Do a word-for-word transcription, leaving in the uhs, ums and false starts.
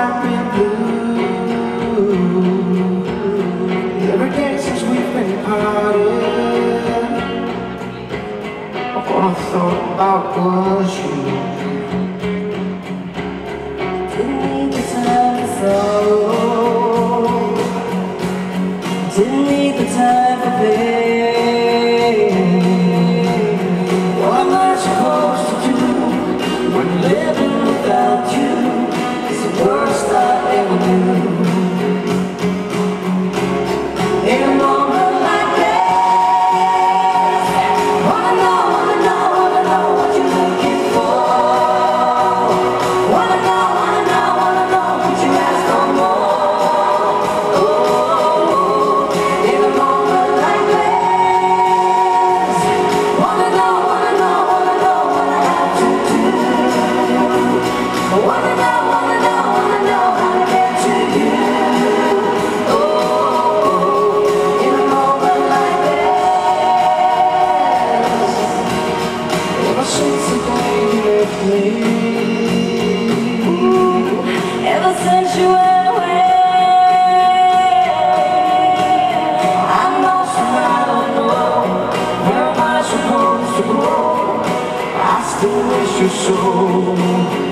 I've been blue. Every day since we've been partying, all I thought about was you. Didn't need the time to follow, didn't need the time for pain. What am I supposed to do when living without you is the worst I ever knew? In a moment like this, wanna know, wanna know, wanna know what you're looking for. Wanna know, wanna know, wanna know what you ask for more. Oh, in a moment like this, wanna know, wanna know, wanna know what I have to do. Wanna know, wanna know, wanna know how to get to you. Oh, in a moment like this, ever since the day you left me, ever since you went away, I'm lost and I don't know where am I supposed to go. I still miss you so.